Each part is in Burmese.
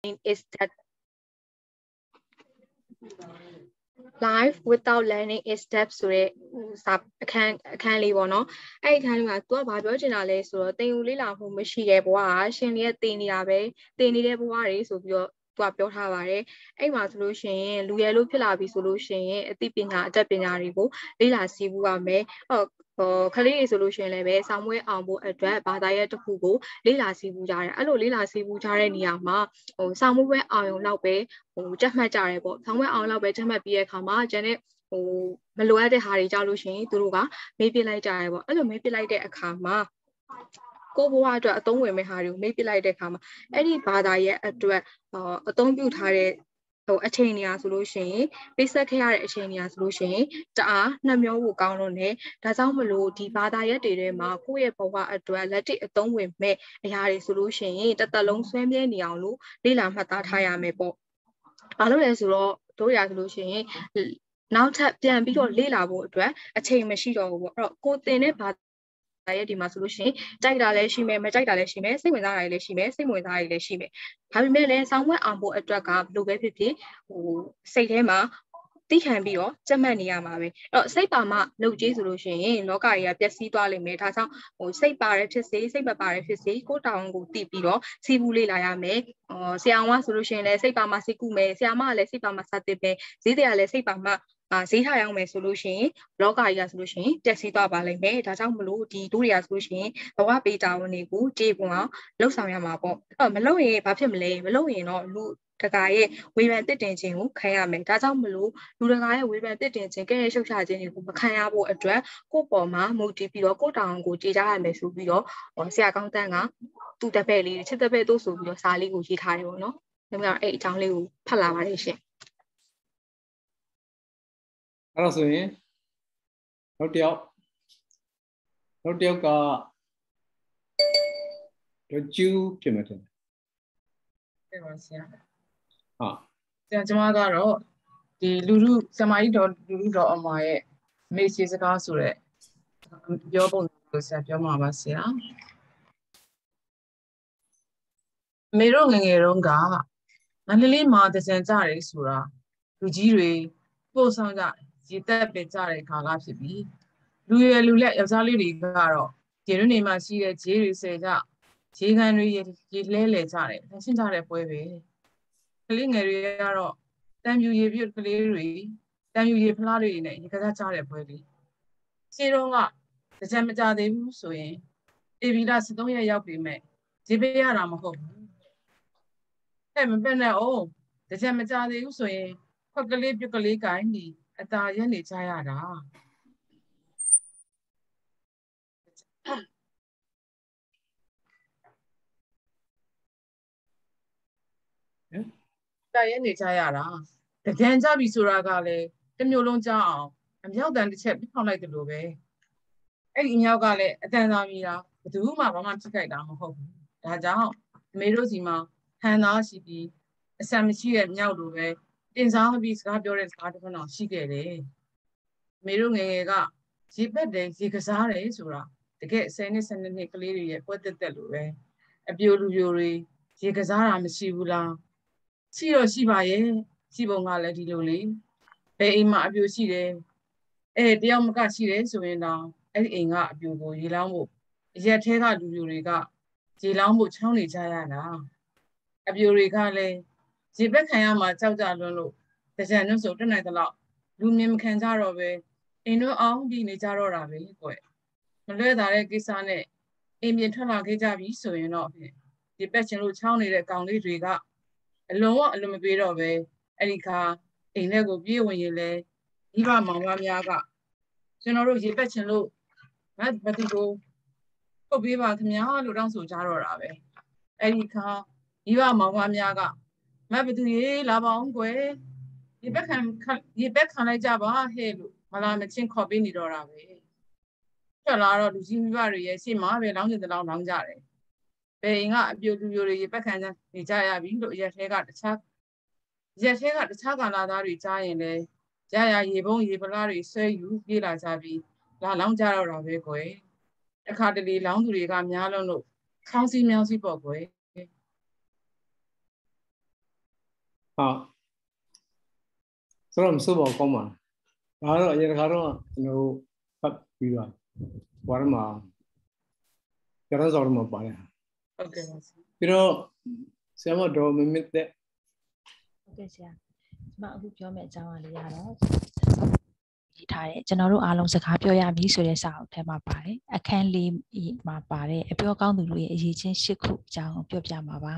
is that life without learning is death ဆိုတဲ့အခန်းလေးပေါ့နော်အဲ့အခန်းလေးမှာ तू ကဘာပြောချင်တာလဲဆိုတော့တင်ယူလေးလာမှုမရှိတဲ့ဘဝကရှင်ရဲ့တင်နေတာပဲတင်နေတဲ့ဘဝတွေဆိုပြီးတော့ သူကပြောထားပါတယ်အဲ့မှာဆိုလို့ရှိရင်လူရယ်လို့ဖြစ်လာပြီဆိုလို့ရှိရင်အသိပညာအတတ်ပညာတွေကိုလေ့လာစီးပူးရမယ်ခလေးတွေဆိုလို့ရှိရင်လည်းပဲဆောင်းမွေးအောင်ဖို့အတွက်ဘာသာရပ်တစ်ခုကိုလေ့လာစီးပူးကြတယ်အဲ့လိုလေ့လာစီးပူးကြတဲ့နေရာမှာဆောင်းမွေးအောင်ရုံလောက်ပဲကြက်မှတ်ကြတယ်ပေါ့ဆောင်းမွေးအောင်လောက်ပဲကြက်မှတ်ပြီးတဲ့အခါမှာကျန်တဲ့မလိုအပ်တဲ့ဟာတွေကြောက်လို့ရှိရင်သူတို့ကမေးပြလိုက်ကြတယ်ပေါ့အဲ့လိုမေးပြလိုက်တဲ့အခါမှာကိုဘဝအတွက်အသုံးဝင်မဲ့ဟာတွေကိုမေးပြလိုက်တဲ့အခါမှာအဲ့ဒီဘာသာရဲ့အတွက်အသုံးပြုထားတဲ့အချိန်နေရာဆိုလို့ရှိရင်ပေးဆက်ခဲ့ရတဲ့အချိန်နေရာဆိုလို့ရှိရင်တအားနှမျောဖို့ကောင်းလို့ねဒါကြောင့်မလို့ဒီဘာသာရပ်တွေထဲမှာကိုယ့်ရဲ့ဘဝအတွက်လက်တွေ့အသုံးဝင်မဲ့အရာတွေဆိုလို့ရှိရင်တစ်သက်လုံးဆွဲမြဲနေအောင်လို့လေ့လာမှတ်သားထားရမယ်ပေါ့ဘာလို့လဲဆိုတော့တို့ရဆိုလို့ရှိရင်နောက်ထပ်ပြန်ပြီးတော့လေ့လာဖို့အတွက်အချိန်မရှိတော့ဘူးပေါ့အဲ့တော့ကိုတင်တဲ့ဘာရဲ့ဒီမှာဆိုလို့ရှိရင်ကြိုက်တာလည်းရှိမယ်မကြိုက်တာလည်းရှိမယ်စိတ်ဝင်စားတာလည်းရှိမယ်စိတ်ဝင်စားတာလည်းရှိမယ်ဒါပေမဲ့လည်းစောင်းဝဲအောင်ဖို့အတွက်ကဘယ်လိုပဲဖြစ်ဖြစ်စိတ်ထဲမှာသိခံပြီးတော့ကြက်မှတ်နေရမှာပဲအဲ့တော့စိတ်ပါမှနှုတ်ကြေးဆိုလို့ရှိရင်လောကကြီးကပျက်စီးသွားလိမ့်မယ်ဒါကြောင့်စိတ်ပါတယ်ဖြစ်စေစိတ်မပါတယ်ဖြစ်စေကိုတောင်းကိုတည်ပြီးတော့စီးပူးလေ့လာရမယ်ဆရာဝန်ကဆိုလို့ရှိရင်လည်းစိတ်ပါမှစိတ်ကူမယ်ဆရာမကလည်းစိတ်ပါမှစာတစ်ပဲဈေးတွေကလည်းစိတ်ပါမှဈေးထားရောက်မယ်ဆိုလို့ရှိရင်လောကကြီးကဆိုလို့ရှိရင်တက်စီးသွားပါလိမ့်မယ်ဒါကြောင့်မလို့ဒီတို့တွေကဆိုလို့ရှိရင်ဘဝပေးတာဝန်တွေကိုကြေပွန်အောင်လှုပ်ဆောင်ရမှာပေါ့အဲ့မလုပ်ရင်ဘာဖြစ်မလဲမလုပ်ရင်တော့လူတကာရဲ့ဝေဖန်တစ်တင်ခြင်းကိုခံရမယ်ဒါကြောင့်မလို့လူတကာရဲ့ဝေဖန်တစ်တင်ခြင်းကဲ့ရဲ့ရှုပ်ချခြင်းတွေကိုမခံရဖို့အတွက်ကိုယ့်ပေါ်မှာမူတည်ပြီးတော့ကိုယ့်တောင်းကိုကြေကြရမယ်ဆိုပြီးတော့ဆရာကောင်းတန်းကသူ့တပည့်လေးချစ်တပည့်တို့ဆိုပြီးတော့စာလေးကိုရေးထားတယ်ပေါ့နော်ဒါကြောင့်အဲ့အကြောင်းလေးကိုဖတ်လာပါတယ်ရှင်အဲ့တော့ဆိုရင်နောက်တစ်ယောက်ကတော့ကျူးဖြစ်မှာတယ်ဟုတ်ပါဆရာဟာဆရာကျွန်မကတော့ဒီလူလူဆရာမကြီးတော်လူလူတော်အမရဲ့မေ့ရှိစကားဆိုတဲ့ပြောပုံကိုဆရာပြောမှာပါဆရာမေတို့ငငယ်တုန်းကမန္တလေးမှာတကြံကြတယ်ဆိုတာလူကြီးတွေပို့ဆောင်ကြရေတက်ပင်ကြတဲ့ခါကဖြစ်ပြီးလူရလူလက်ယောက်ျားလေးတွေကတော့ဒီရင်းနေမှာရှိတဲ့ဂျေးတွေဆယ်ကြဂျေးကန်တွေရေလဲလဲကြတယ်ရှင်းကြတဲ့ပွဲပဲကလေးငယ်တွေကတော့တံပြူရေပြုတ်ကလေးတွေတံပြူရေဖလားတွေနဲ့ရေကစားကြတဲ့ပွဲလေးရှင်းတော့ကတကြံမကြသေးဘူးဆိုရင်ဧပြီလ13ရက်ရောက်ပြီမဲ့ဂျေးပေးရတာမဟုတ်ဘူးမပဲ့နဲ့အောင်တကြံမကြသေးဘူးဆိုရင်ခွက်ကလေးပြုတ်ကလေးကိုင်းဒီအသာရက်နေကြရတာတာရဲနေကြရတာတကြံကြပြီဆိုတာကလည်းတစ်မျိုးလုံးကြားအောင်အမြောက်တန်တစ်ချက်ပြဖောက်လိုက်တယ်လို့ပဲအဲ့ဒီအမြောက်ကလည်းအတန်သာမြည်တာဘယ်သူမှဘာမှထိခိုက်တာမဟုတ်ဘူးဒါကြောင့်အမေတို့စီမှာဟန်သားရှိပြီးအဆံမရှိတဲ့မြောက်လိုပဲတင်စားပြီးစကားပြောတဲ့စကားတစ်ခုတော့ရှိခဲ့တယ်အမေတို့ငယ်ငယ်ကရေပက်တယ်ရေကစားတယ်ဆိုတာတကယ်10နှစ်12နှစ်ကလေးတွေရဲ့ပွဲတက်တက်လိုပဲအပြိုလူပြိုတွေရေကစားတာမရှိဘူးလားရှိတော့ရှိပါရဲ့ရှိပုံကလည်းဒီလိုလေဘယ်အိမ်မှာအပြိုရှိတယ်တယောက်မကရှိတယ်ဆိုရင်တော့အဲ့ဒီအိမ်ကအပြိုကိုရေလောင်းဖို့ရက်ထဲကလူပြိုတွေကရေလောင်းဖို့ချောင်းနေကြရတာအပြိုတွေကလည်းရေပက်ခံရမှာကြောက်ကြလွန်းလို့တကြံနှုတ်ဆိုတက်နိုင်သလောက်လူမြင်မခံကြတော့ပဲအိမ်တို့အောင်ပြီးနေကြတော့တာပဲကွမလွဲတာတဲ့ကိစ္စနဲ့အိမ်ပြင်ထွက်လာခဲ့ကြပြီဆိုရင်တော့ဒီပက်ချင်လို့ချောင်းနေတဲ့ကောင်လေးတွေကအလွန်မပေးတော့ပဲအဲ့ဒီခါအိမ်ထဲကိုပြေးဝင်ရင်လေမိဘမောင်မများကကျွန်တော်တို့ရေပက်ချင်လို့မတူကိုပုတ်ပေးပါခင်ဗျာလို့တောင်းဆိုကြတော့တာပဲအဲ့ဒီခါမိဘမောင်မများကမဘသူရေလာပါအောင်ကွယ်ရေပက်ခံလိုက်ကြပါဟဲ့လို့မလာမချင်းခေါ်ပေးနေတော့တာပဲထွက်လာတော့လူကြီးမိဘတွေရဲ့ရှေ့မှာပဲလောင်းကျင်တလောင်းလောင်းကြတယ်ဘယ်အိမ်ကအပြိုလူပြိုတွေရေပက်ခံနေကြရပြီလို့ရက်ထဲကတခြားကာလာသားတွေကြားရင်လည်းရရေပုံးရေပလားတွေဆွဲယူပြေးလာကြပြီးလာလောင်းကြတော့တာပဲကွယ်တခါတလေလောင်းသူတွေကများလုံးလို့ခေါင်းစည်းမြောင်းစည်းပေါ့ကွယ်ဆိုတော့မစိုးပါကောင်းပါဒါတော့အရင်တစ်ခါတော့ကျွန်တော်ဖတ်ပြီးတော့ဘာမှကျတော့စော်မှာပါတယ်ဟုတ်ကဲ့ပါဆရာပြီးတော့ဆရာမတော်မမစ်တဲ့ဟုတ်ကဲ့ဆရာကျွန်မအခုပြောမယ့်အကြောင်းအရာလေးကတော့ရေးထားတယ်ကျွန်တော်တို့အားလုံးစကားပြောရမည်ဆိုတဲ့စာအုပ်ထဲမှာပါတယ်အခန်းလေးမှာပါတဲ့အပြောကောင်းသူတို့ရဲ့အရေးချင်း၈ခုအကြောင်းပြောပြမှာပါ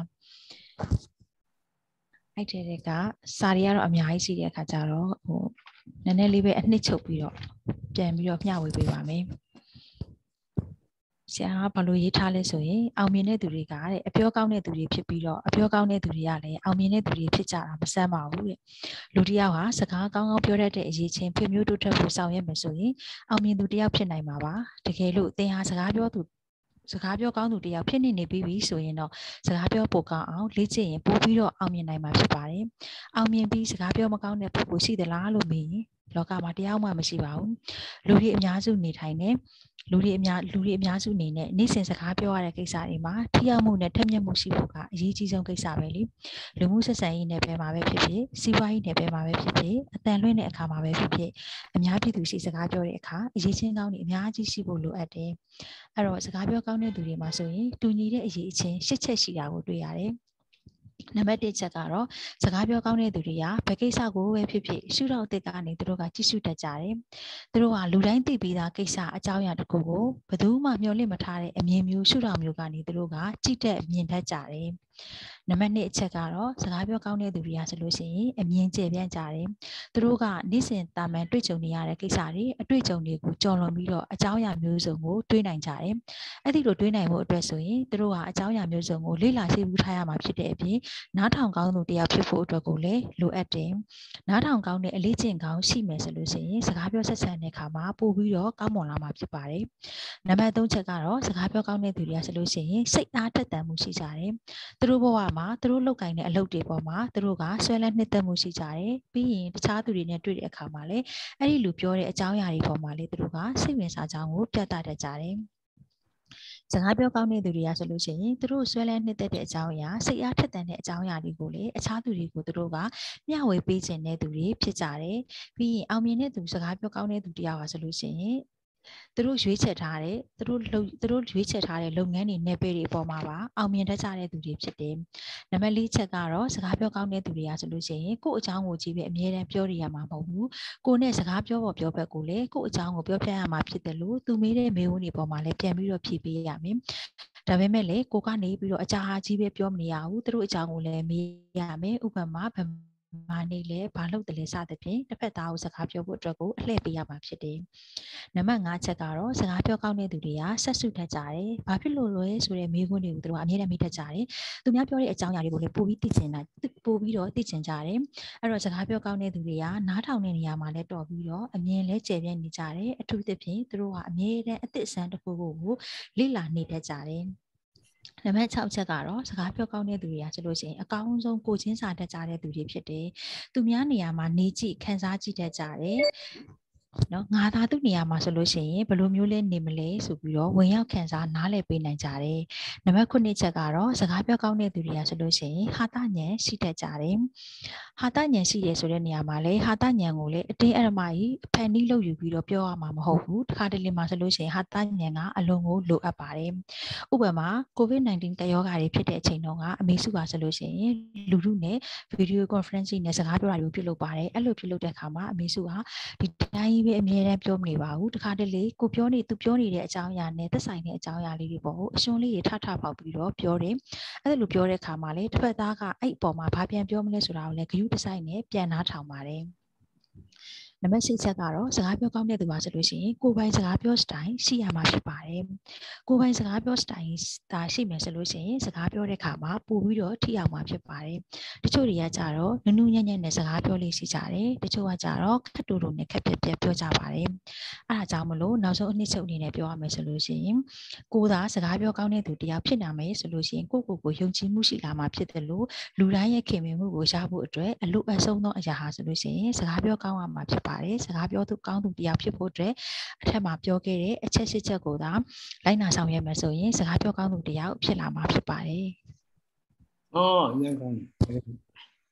အဲ့တဲ့ကစာတွေကတော့အများကြီးရှိတဲ့အခါကျတော့နည်းနည်းလေးပဲအနှစ်ချုပ်ပြီးတော့ပြန်ပြီးတော့မျှဝေပေးပါမယ်ဆရာကဘာလို့ရေးထားလဲဆိုရင်အောင်မြင်တဲ့သူတွေကတဲ့အပြောကောင်းတဲ့သူတွေဖြစ်ပြီးတော့အပြောကောင်းတဲ့သူတွေကလည်းအောင်မြင်တဲ့သူတွေဖြစ်ကြတာမဆန်းပါဘူးတဲ့လူတစ်ယောက်ဟာစကားကောင်းကောင်းပြောတတ်တဲ့အရေးချင်းဖြစ်မျိုးတိုးတက်ဖို့ဆောင်ရွက်မယ်ဆိုရင်အောင်မြင်သူတစ်ယောက်ဖြစ်နိုင်မှာပါတကယ်လို့သင်ဟာစကားပြောကောင်းသူတစ်ယောက်ဖြစ်နေပြီးပြီဆိုရင်တော့စကားပြောပိုကောင်းအောင်လေ့ကျင့်ရင်ပိုပြီးတော့အောင်မြင်နိုင်မှာဖြစ်ပါတယ်အောင်မြင်ပြီးစကားပြောမကောင်းတဲ့ပုဂ္ဂိုလ်ရှိသလားလို့မေးရင်လောကမှာတရားမှမရှိပါဘူးလူတွေအများစုနေထိုင်နေလူတွေအများစုအနေနဲ့နေ့စဉ်စကားပြောရတဲ့ကိစ္စတွေမှာထိရောက်မှုနဲ့ထက်မြက်မှုရှိဖို့ကအရေးကြီးဆုံးကိစ္စပဲလေလူမှုဆက်ဆံရေးနယ်ပယ်မှာပဲဖြစ်ဖြစ်စီးပွားရေးနယ်ပယ်မှာပဲဖြစ်ဖြစ်အတန်လွှင့်တဲ့အခါမှာပဲဖြစ်ဖြစ်အများပြည်သူရှိစကားပြောတဲ့အခါအရေးချင်းကောင်းတွေအများကြီးရှိဖို့လိုအပ်တယ်အဲ့တော့စကားပြောကောင်းတဲ့သူတွေမှာဆိုရင်တူညီတဲ့အရေးချင်း၈ချက်ရှိတာကိုတွေ့ရတယ်နံပါတ်1ချက်ကတော့စကားပြောကောင်းတဲ့သူတွေကဘယ်ကိစ္စကိုပဲဖြစ်ဖြစ်ရှုထောင့်အသစ်ကနေသူတို့ကကြည့်ရှုတတ်ကြတယ်။သူတို့ကလူတိုင်းသိပြီးသားကိစ္စအကြောင်းအရာတစ်ခုကိုဘယ်သူမှမျှော်လင့်မထားတဲ့အမြင်မျိုးရှုထောင့်မျိုးကနေသူတို့ကကြည့်တတ်မြင်တတ်ကြတယ်။နံပါတ်2အချက်ကတော့စကားပြောကောင်းတဲ့သူတွေကဆိုလို့ရှိရင်အမြင်ကျယ်ပြန့်ကြတယ်။သူတို့ကနေ့စဉ်တာမန်တွေ့ကြုံနေရတဲ့ကိစ္စတွေအတွေ့အကြုံတွေကိုကြော်လွန်ပြီးတော့အကြောင်းအရာမျိုးစုံကိုတွေးနိုင်ကြတယ်။အဲ့ဒီလိုတွေးနိုင်မှုအတွက်ဆိုရင်သူတို့ကအကြောင်းအရာမျိုးစုံကိုလေ့လာသိဘူးထားရမှာဖြစ်တဲ့အပြင်နားထောင်ကောင်းသူတရားဖြစ်ဖို့အတွက်ကိုလည်းလိုအပ်တယ်။နားထောင်ကောင်းတဲ့အလေးကျင့်ကောင်းရှိမယ်ဆိုလို့ရှိရင်စကားပြောဆက်ဆံတဲ့အခါမှာပို့ပြီးတော့ကောင်းမွန်လာမှာဖြစ်ပါတယ်။နံပါတ်3ချက်ကတော့စကားပြောကောင်းတဲ့သူတွေကဆိုလို့ရှိရင်စိတ်အားထက်သန်မှုရှိကြတယ်။သူတို့ဘဝမှာသူတို့လုပ်ကိုင်တဲ့အလုပ်တွေပေါ်မှာသူတို့ကဆွဲလန်းနှစ်သက်မှုရှိကြတယ်။ပြီးရင်တခြားသူတွေနဲ့တွေ့တဲ့အခါမှာလည်းအဲ့ဒီလူပြောတဲ့အကြောင်းအရာတွေပေါ်မှာလည်းသူတို့ကစိတ်ဝင်စားကြောင်းကိုပြသတတ်ကြတယ်။စကားပြောကောင်းတဲ့သူတွေကဆိုလို့ရှိရင်သူတို့ဆွဲလန်းနှစ်သက်တဲ့အကြောင်းအရာစိတ်အားထက်သန်တဲ့အကြောင်းအရာတွေကိုလည်းအခြားသူတွေကိုသူတို့ကမျှဝေပေးခြင်းတဲ့သူတွေဖြစ်ကြတယ်။ပြီးရင်အောင်မြင်တဲ့သူစကားပြောကောင်းတဲ့သူတရားပါဆိုလို့ရှိရင်သူတို့ရွေးချယ်ထားတဲ့သူတို့ရွေးချယ်ထားတဲ့လုပ်ငန်းတွေနယ်ပယ်တွေအပေါ်မှာပါအောင်မြင်တတ်ကြတဲ့သူတွေဖြစ်တယ်။နံပါတ်4ချက်ကတော့စကားပြောကောင်းတဲ့သူတွေကဆိုလို့ရှိရင်ကိုယ့်အကြောင်းကိုကြည့်ပြီးအမြဲတမ်းပြောရမှာမဟုတ်ဘူး။ကိုယ်နဲ့စကားပြောဘက်ကိုလည်းကိုယ့်အကြောင်းကိုပြောပြရမှာဖြစ်တယ်လို့သူမေးတဲ့မေးခွန်းတွေပေါ်မှာလည်းပြန်ပြီးတော့ဖြေပေးရမယ်။ဒါပေမဲ့လေကိုကနေပြီးတော့အကြာကြီးပဲပြောမနေရဘူးသူတို့အကြောင်းကိုလည်းမေးရမယ်။ဥပမာမာနေလဲဘာလို့တလဲစသဖြင့်တစ်ဖက်သားကိုစကားပြောဖို့အတွက်ကိုအလှည့်ပေးရမှာဖြစ်တယ်။နံပါတ်5ချက်ကတော့စကားပြောကောင်းတဲ့သူတွေကဆက်စုတတ်ကြတယ်။ဘာဖြစ်လို့လဲဆိုတဲ့မေးခွန်းတွေကိုသူတို့ကအမြဲတမ်းမေးတတ်ကြတယ်။သူများပြောတဲ့အကြောင်းအရာတွေကိုလည်းပို့ပြီးသိချင်ကြတယ်။အဲ့တော့စကားပြောကောင်းတဲ့သူတွေကနားထောင်တဲ့နေရာမှာလည်းတော်ပြီးတော့အမြင်လဲကျယ်ပြန့်နေကြတယ်။အထူးသဖြင့်သူတို့ကအမြဲတမ်းအသစ်အဆန်းတစ်ခုကိုလေ့လာနေတတ်ကြတယ်။နံပါတ်6ချက်ကတော့စကားပြောကောင်းတဲ့သူတွေကဆိုလို့ရှိရင်အကောင်းဆုံးကိုချင်းစာတတ်ကြတဲ့သူတွေဖြစ်တယ်။သူများနေရာမှာနေကြည့်ခန်းစားကြည့်တတ်ကြတယ်။နော်ငါသာသူ့နေရာမှာဆိုလို့ရှိရင်ဘယ်လိုမျိုးလဲနေမလဲဆိုပြီးတော့ဝင်ရောက်ခန်းစားနားလည်ပေးနိုင်ကြတယ်။နံပါတ်9ချက်ကတော့စကားပြောကောင်းတဲ့သူတွေကဆိုလို့ရှိရင်ဟာတဉာဏ်ရှိတတ်ကြတယ်။ဟာတဉာဏ်ရှိရဆိုတဲ့နေရာမှာလေဟာတဉာဏ်ကိုလေအတင်းအဓမ္မကြီးဖန်တီးလုပ်ယူပြီးတော့ပြောရမှာမဟုတ်ဘူး။တစ်ခါတလေမှာဆိုလို့ရှိရင်ဟာတဉာဏ်ကအလုံးကိုလိုအပ်ပါတယ်။ဥပမာ COVID-19 ကရောဂါတွေဖြစ်တဲ့အချိန်တုန်းကအမေစုကဆိုလို့ရှိရင်လူထုနဲ့ video conference နဲ့စကားပြောတာမျိုးပြုလုပ်ပါတယ်။အဲ့လိုပြုလုပ်တဲ့အခါမှာအမေစုကဒီတိုင်းပဲအမြဲတမ်းပြောမနေပါဘူး။တစ်ခါတလေသူပြောနေတဲ့အကြောင်းအရာနဲ့သက်ဆိုင်တဲ့အကြောင်းအရာလေးတွေပေါ့အရှုံးလေးတွေထပေါက်ပြီးတော့ပြောတယ်။အဲ့လိုပြောတဲ့အခါမှာလေတစ်ဖက်သားကအဲ့အပေါ်မှာဘာပြန်ပြောမလဲဆိုတာကိုလည်းဂရုတစိုက်နဲ့ပြန်နားထောင်ပါတယ်။နံပါတ်6ချက်ကတော့စကားပြောကောင်းတဲ့သူပါဆိုလို့ရှိရင်ကိုယ်ပိုင်စကားပြောစတိုင်ရှိရမှာဖြစ်ပါတယ်။ကိုယ်ပိုင်စကားပြောစတိုင်ဒါရှိမယ်ဆိုလို့ရှိရင်စကားပြောတဲ့အခါမှာပို့ပြီးတော့ထိအောင်မှာဖြစ်ပါတယ်။တချို့တွေကကြတော့နုနုညံ့ညံ့နဲ့စကားပြောလေးရှိကြတယ်။တချို့ကကြတော့ခက်တူတူနဲ့ခက်ပြက်ပြက်ပြောကြပါတယ်။အဲ့ဒါကြောင့်မလို့နောက်ဆုံးအနှစ်ချုပ်အနေနဲ့ပြောရမယ်ဆိုလို့ရှိရင်ကိုယ်သာစကားပြောကောင်းတဲ့သူတရားဖြစ်နိုင်မယ်ဆိုလို့ရှိရင်ကိုယုံကြည်မှုရှိလာမှာဖြစ်တယ်လို့လူတိုင်းရဲ့ခင်မင်မှုကိုရဖို့အတွက်အလို့အဆုံးသောအရာဟာဆိုလို့ရှိရင်စကားပြောကောင်းရမှာဖြစ်ပါတယ်စကားပြောသူကောင်းသူတရားဖြစ်ဖို့အတွက်အထက်မှာပြောခဲ့တဲ့အချက်၈ချက်ကိုသာလိုက်နာဆောင်ရွက်မယ်ဆိုရင်စကားပြောကောင်းသူတရားဖြစ်လာမှာဖြစ်ပါတယ်အော်ညံကောင်းဒီ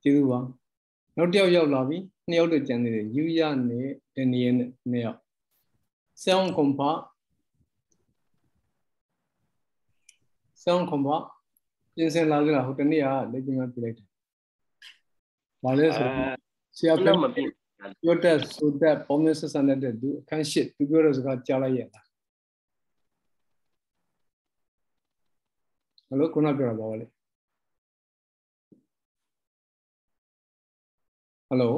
ကျေးဇူးပါနောက်တစ်ယောက်ရောက်လာပြီနှစ်ယောက်တော့ကျန်သေးတယ်ယူရနဲ့တနည်းနဲ့နှစ်ယောက်ဆောင်းကွန်ပါပြင်ဆင်လာကြတာဟိုတနေ့ကလက်ကျင်ကပြလိုက်တယ်ဘာလဲဆိုတော့ဆရာပြောပြောတဲ့ဆိုတဲ့ပုံစံဆက်ဆံတဲ့သူအခန်းရှစ်သူပြောတဲ့စကားကြားလိုက်ရလားဟယ်လိုခုနပြောတာပါလေဟယ်လို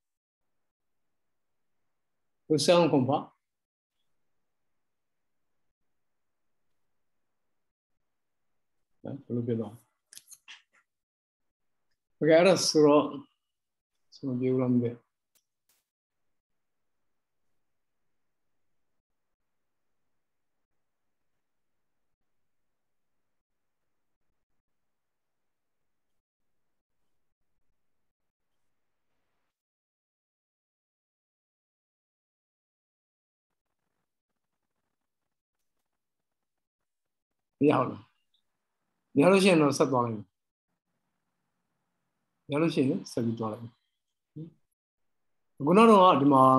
ကိုဆောင်းကွန်ပါဘယ်လိုပြောတော့ဘယ်ကတော့ဆိုတော့ပြောရမယ်မရဘူးမရလို့ရှိရင်တော့ဆက်သွားလိုက်မယ်ရလို့ရှိရင်ဆက်ပြီးသွားလိုက်မယ်ခုနကတော့ဒီမှာ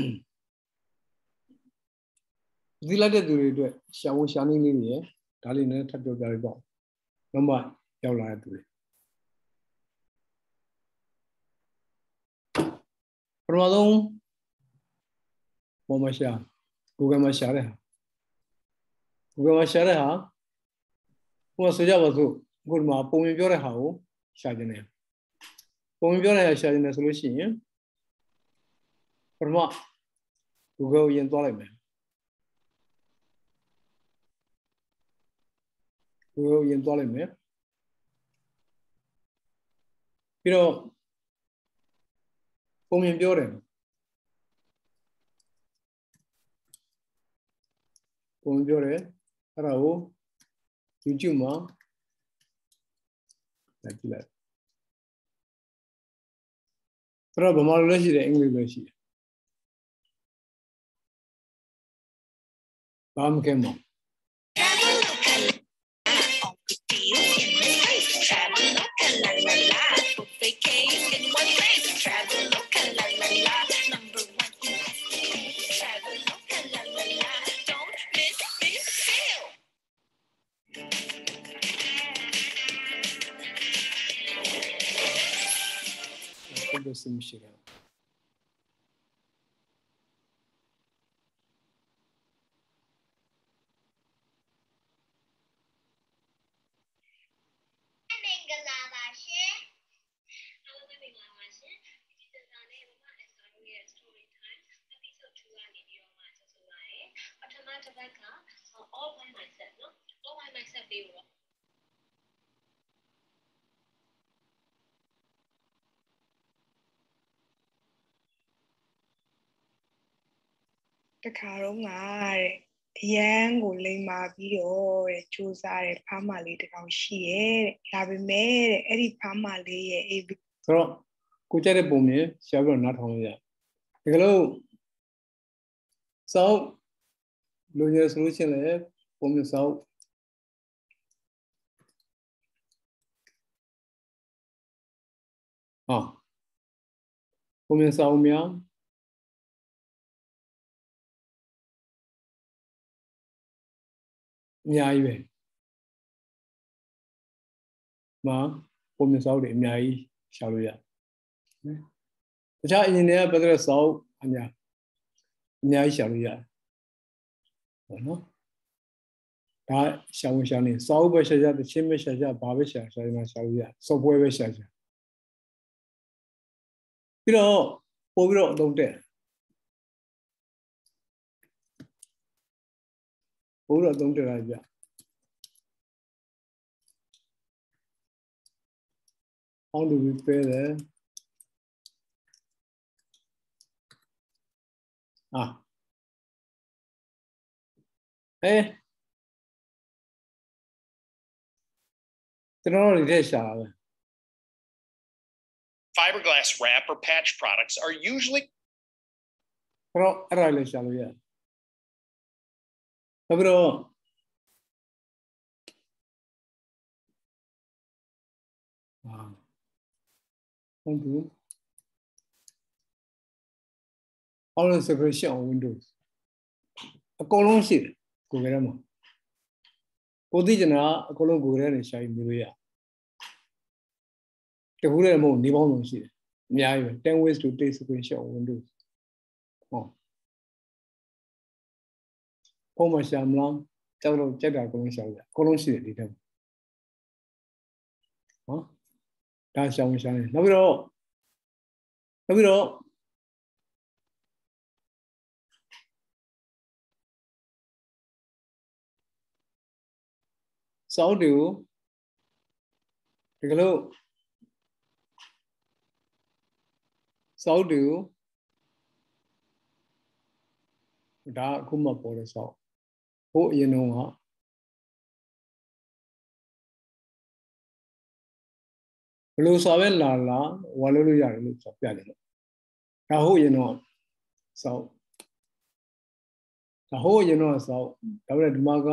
ဒီလိုက်တဲ့သူတွေအတွက်ရှာဖို့ရှာနေလေးတွေရယ်ဒါလေးနဲ့ထပ်ပြောပြလိုက်ပေါ့နောက်မှရောက်လာတဲ့သူတွေပထမဆုံးပေါ်မှာရှာ Google မှာရှာတဲ့ဟာ Google မှာရှာတဲ့ဟာဟိုဆိုကြပါစို့အခုဒီမှာပုံမြင်ပြောတဲ့ဟာကိုရှာခြင်းတယ်ပုံမြင်ပြောတဲ့ဟာရှာခြင်းတယ်ဆိုလို့ရှိရင်ပထမ Google ကိုရင်သွားလိုက်မယ် Google ကိုရင်သွားလိုက်မယ်ပြီးတော့ပုံမြင်ပြောတယ်ပုံမြင်ပြောတယ်အဲ့ဒါကို YouTube မှာကြည့်လိုက်အဲ့တော့ဗမာလိုလည်းရှိတယ်အင်္ဂလိပ်လည်းရှိတယ်ဘာမှမကဲမှာစမရှိတယ်တခါတော့ငါတဲ့အရန်ကိုလိမ်မာပြီးတော့တဲ့စူးစားတဲ့ဖားမလေးတစ်ကောင်ရှိရဲ့တဲ့ဒါပေမဲ့တဲ့အဲ့ဒီဖားမလေးရဲ့အေးဆိုတော့ကိုကြတဲ့ပုံမြင်ရှားပြီးတော့နားထောင်ရဒီကလို့စောက်လူရဆိုလို့ရှိရင်လည်းပုံမြင်စောက်ပုံမြင်စောက်များအများကြီးပဲမှာပုံမြင်စောက်တွေအများကြီးရှာလို့ရတခြားအရင်တွေကပတ်သက်တဲ့စောက်အများကြီးရှာလို့ရတယ်ဟုတ်နော်ဒါရှာဝင်ရှာနေစောက်ပဲရှာကြတချင်းပဲရှာကြဘာပဲရှာနေရှာလို့ရစောက်ပွဲပဲရှာကြပြီးတော့ပို့ပြီးတော့အသုံးတဲ့ပို့ပြီးတော့အသုံးတဲ့လိုက်ပြHow do we pay there? Hey. ကျွန်တော်တို့လက်ရှာပဲ Fiberglass wrap or patch products are usually တော့အဲ့ဒါလက်ရှာလို့ရတယ်နောက်ပြီးတော့ one two all separation on Windows အကုန်လုံးရှိတယ်ကိုယ်ထဲမှာကိုသိကျင်တာအကုန်လုံးကိုယ်ထဲနဲ့ရှာပြီးမျိုးလို့ရတခုတည်းမဟုတ်နေပေါင်းလုံးရှိတယ်အများကြီးပဲ10 ways to take screenshot on Windows ဟောပုံမှန်ရှာမလားကြောက်တော့ကြက်တာအကုန်လုံးရှာရအကုန်လုံးရှိတယ်ဒီထဲမှာဟောဒါရှာမရှာနေနောက်ပြီးတော့စောက်တွေကိုဒီကလို့စောက်တွေကိုဒါအခုမှပေါ်တဲ့စောက်ဟိုအရင်တော့ကဘလို့စာပဲလာဝါလို့ရတယ်လို့ဆိုပြတယ်လို့ဒါဟုတ်ရင်တော့စောက်ဒါဟုတ်ရင်တော့စောက်ဒါပေမဲ့ဒီမှာက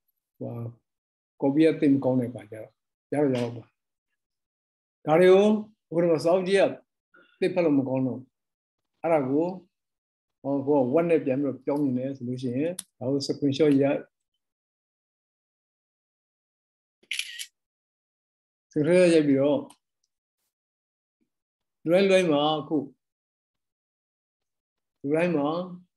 copy အသိမကောင်းတဲ့ပါကြတော့ရောက်ပါဒါတွေကိုအခုတော့စောက်ကြီးကသိဖတ်လို့မကောင်းတော့အဲ့ဒါကိုကိုက one နဲ့ပြန်ပြီးတော့ပြောင်းနေတယ်ဆိုလို့ရှိရင်ဒါကို screenshot ရိုက်ပြီးတော့လွယ်မှာအခုလွယ်မှာ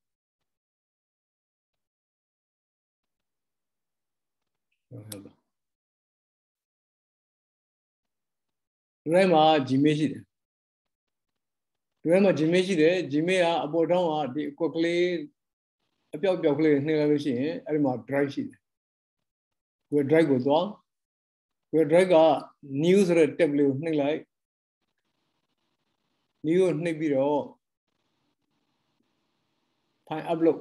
Gmail ရှိတယ်Gmail ရှိတယ် Gmail ကအပေါ်ထောင်းကဒီကွက်ကလေးအပြောက်ကလေးနှိပ်လိုက်လို့ရှိရင်အဲ့ဒီမှာ drive ရှိတယ်ကို drive ကိုသွားကို drive က new ဆိုတဲ့ tab လေးကိုနှိပ်လိုက် new ကိုနှိပ်ပြီးတော့ file upload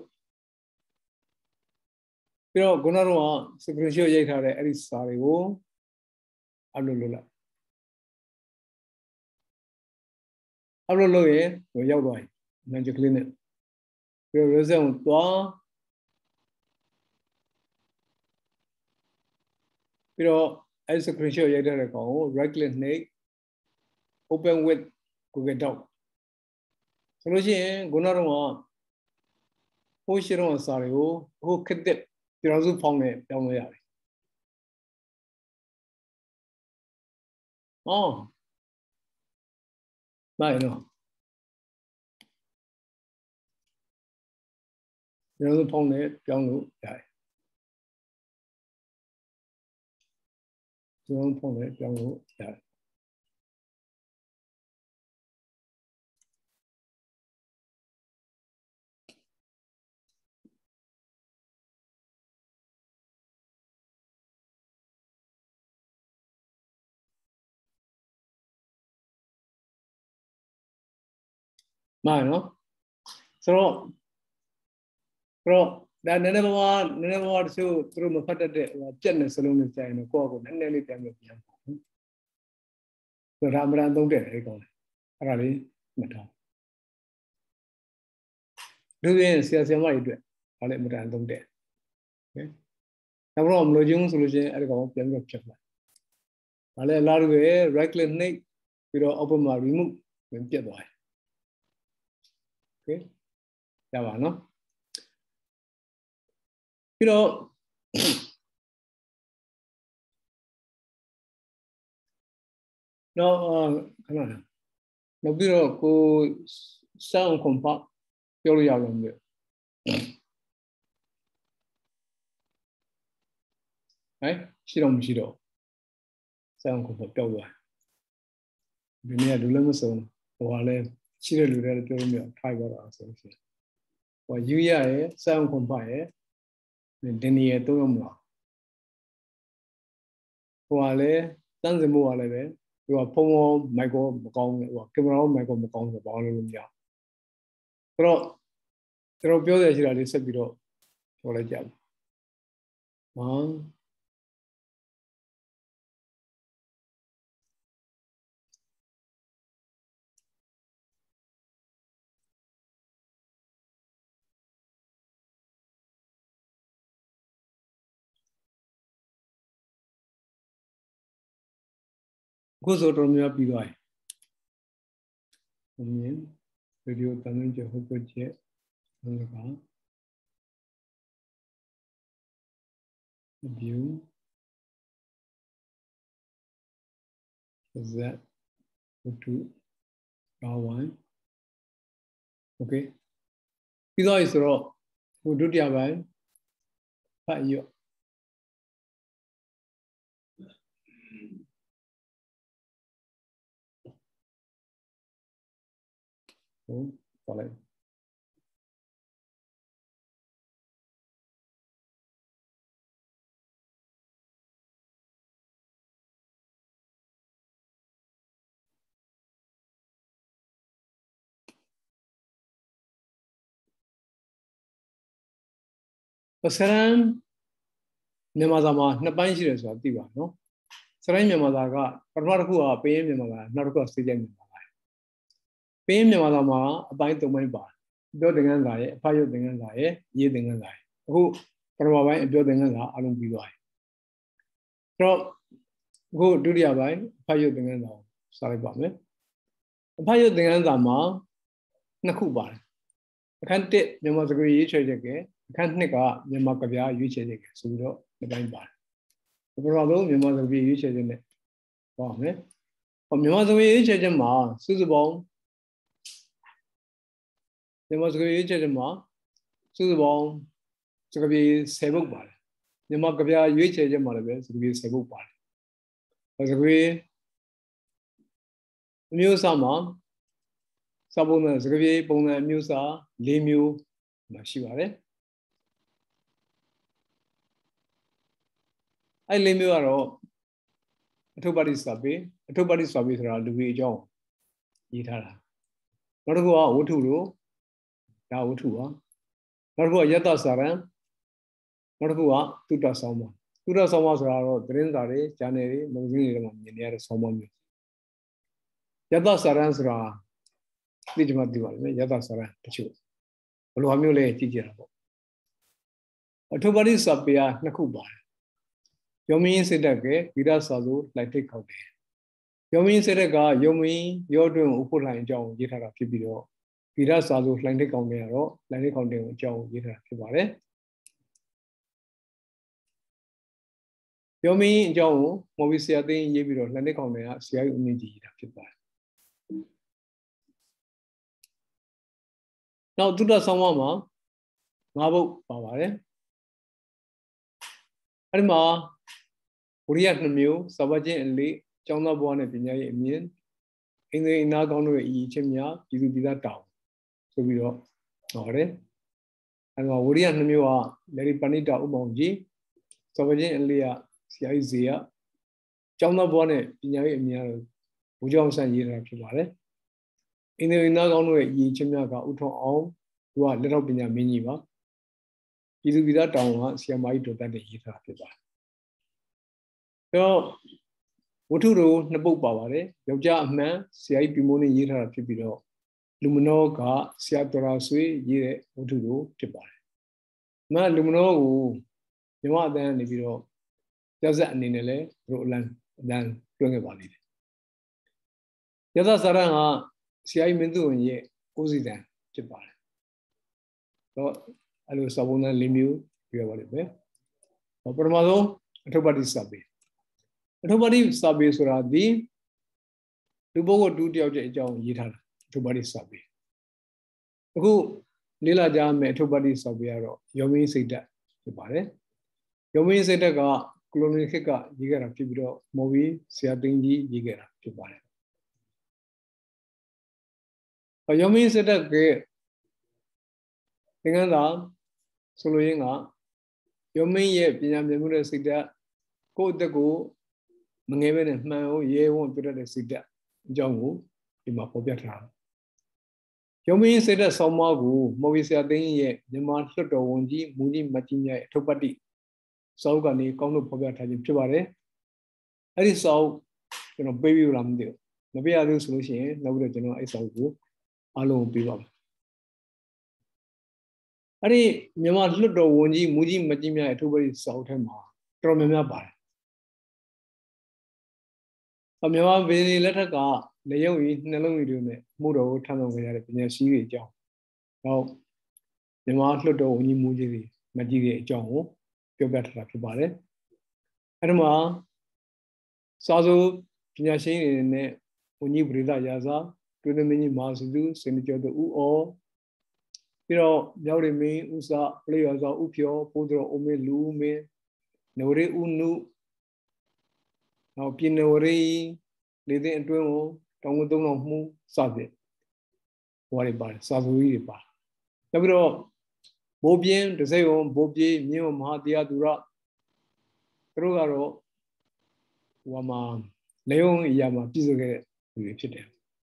ပြီးတော့ခုနကတော့ screenshot ရိုက်ထားတဲ့အဲ့ဒီစာတွေကို upload လုပ်လိုက် upload လုပ်ရင်ဟိုရောက်သွားပြီ magic ကလေးနဲ့ပြီးတော့ resume ကိုသွားပြီးတော့အဲ့ screenshot ရိုက်ထားတဲ့ကောင်ကို right click နှိပ် open with Google Doc ဆိုလို့ရှိရင်ခုနကတော့ဟိုရှိတော့စာတွေကိုဟိုခက်တဲ့ပြည်တော်စုဖောင်းနဲ့ပြောင်းလို့ရတယ်နိုင်နော်ပြည်တော်စုဖောင်းနဲ့ပြောင်းလို့ရတယ်ပြည်တော်စုဖောင်းနဲ့ပြောင်းလို့ရတယ်နိုင်နော်ဆိုတော့ဒါနည်းနည်းပါးတချို့သူတို့မဖတ်တတ်တဲ့ပြက်နေစလုံးနဲ့ကြာရင်တော့ကိုယ့်အကိုနည်းနည်းလေးပြန်ပြန်ပြန်ပေါ့ဆိုတော့ဒါမှန်သုံးတယ်အဲ့ကောင်အဲ့ဒါလေးမှတ်ထားလူရင်းဆရာမတွေအတွက်ဒါလည်းမှန်သုံးတယ်နောက်တော့မလို့ချင်းဆိုလို့ရှိရင်အဲ့ဒီကောင်ပြန်ပြန်ဖြတ်လိုက်ဒါလည်းလာလို့ပဲ right click နှိပ်ပြီးတော့ open မှာ remove ဝင်ပြတ်သွားတယ်Okay ရပါနော်ပြီးတော့တော့ခဏနောက်ပြီးတော့ကိုစောင်းကွန်ဖတ်ပြောလို့ရလို့မျိုးဟဲ့ရှိတော့မရှိတော့စောင်းကွန်ဖတ်ပြောသွားဒီနေ့ကလူလည်းမစုံဟိုဟာလည်းရှိတဲ့လူတွေလည်းပြောလို့မရ try ပါတော့ဆိုရှင်ဟိုယူရရဲ့စောင်းကွန်ဖတ်ရဲ့ဒီနေ့ရတော့မလားဟိုဟာလည်းစမ်းစမှုဟာလည်းပဲဟိုဖုန်းရောမိုက်ကောမကောင်းဟိုကင်မရာရောမိုက်ကောမကောင်းဆိုဘာလို့မရဆိုတော့ကျွန်တော်ပြောရရှိတာလေးဆက်ပြီးတော့ပြောလိုက်ကြပါခုဆိုတော်များပြီးသွားပြီ Amen. Radio Taman Jehokoche. View. Is that to one? Okay. This is raw. Who do you have? But you. Oh, follow. Saran Namadama, Napanshi, so Diva, no? Saran Yamadaga, Parmarku, Payam Yamada, Narco Stadium. Payam Yamadama, a pint of my bar. Building and lie, fire and lie, yielding and lie. Who Parma building and lie, I don't be why. So go do the Abai, fire and lie, sorry about me. Fire and Dama, Nakuba. I can't take Yamazagri each again. Can't make up the Macavia, you check it, so the bind bar. Overall, your mother be you check in it. From your mother, we check them ma, Susabon. There must go each of ma, Susabon, to be Sabuk bar. The Macavia, you check them mother, to be Sabuk bar. As a way, Musama, Sabona, Zagavi, Bona, Musa, Limu, Mashivare. I lay me are Atobadi Sabi, Atobadi Sabi are the way John. Yitara. Not go out to do, now to not go Yata Saran, not go out to the Sama. To the Samas are Drindare, January, Mazini, near someone. Yata Sarans are Dijmatival, Yata Saran, Pichu. Luamule, teacher. Atobadi Sabia, Nakuba. Yomi said that Vida Salu, like take out there. Yomi said that Yomi, you're doing Upuline John, Yitara Pibido. Vida Salu, like take on there, like take on there, John, Yitara Pibare. Yomi, John, Movisia, then Yibiro, like take on there, see I need Pibar. Now, to the Samama, Mabu Pavare. Adma. Uriat Namu, Savaji and Lee, Chona born at Pinya Imin, in the Nagano Ichimia, you will be that town. So we are already. And Uriat Namu are Larry Panita Umonji, Savaji and Leah, Siazia, Chona born at Pinya Imia, Ujon San Yira Pivare. In the Nagano Ichimia, Uton on, who are little Pinya Miniva, you will be that town, Siamai to that Yita Piva. So, what to do? Nabu Bavare, Yoja man, Sia Pimoni Yira Pibido, Lumino, Siatora Sui, Ye, what to do? Tibar. Ma Lumino, you want then if you know, does that Ninele, Roland, then bring about it. Yada Saranga, Sia Mindu and Ye, Uzi then, Tibar. So, I will Sabuna Limu, you have it. Opermado, nobody sabi. Nobody sabi suradi. Tubo do the object John Yitan. Nobody sabi. Who Lila Jam met nobody sabiaro. Yomi said that. Yomi said that Clonica, Yigara Pibido, movie, Siatingi, Yigara Pibare. Yomi said that gay. Tinganda, Soloyinga, Yomi ye, Pinam Yamura said that. Go the go. Mangaven and Mao, ye won't put a sida, Jongu, in my Pobiatra. Yomi said that some Magu, Movisia Ding, the Marshal Wonji, Muni Matinia, Topati, Saugani, Kono Pobiata in Tubare. I saw, baby Ramdio. Maybe I do solution, no, I saw you, alone people. Ari, Yamaslo Wonji, Muji Matimia, Tubari, South and Ma, Tromema Bar. A Mima very letter car, လေယုံကြီးနှလုံးကြီးတွေနဲ့မှုတော်ကိုထမ်းဆောင်ခဲ့ရတဲ့ပညာရှိတွေအကြောင်းနောက်မြန်မာလွှတ်တော်ဝန်ကြီးမှုကြီးတွေမကြီးတွေအကြောင်းကိုပြောပြထားတာဖြစ်ပါတယ်အဲ့ဒီမှာစာစိုးပညာရှင်တွေနဲ့ဝန်ကြီးပရိသတ်ရာဇာတွင်သမင်းကြီးမာစုသူစင်ကျော်သူဦးအော်ပြီးတော့မြောက်ရမင်းဥစပရိယောဇာဥဖြောပိုးတော်အမေလူမင်းနဝရိဥနုနောက်ပြည်နဝရိလေတဲ့အတွင်းကိုတောင်ကုန်သုံးတော်မှုစတဲ့ဟောရပါတယ်စာစိုးကြီးတွေပါနောက်ပြီးတော့ဘိုးပြင်းတစိမ့်ဝန်ဘိုးပြေးမြင်းမဟာတရားသူရသူတို့ကတော့ဟိုမှာလေယုံအရာမှာပြည့်စုံခဲ့တဲ့လူတွေဖြစ်တယ်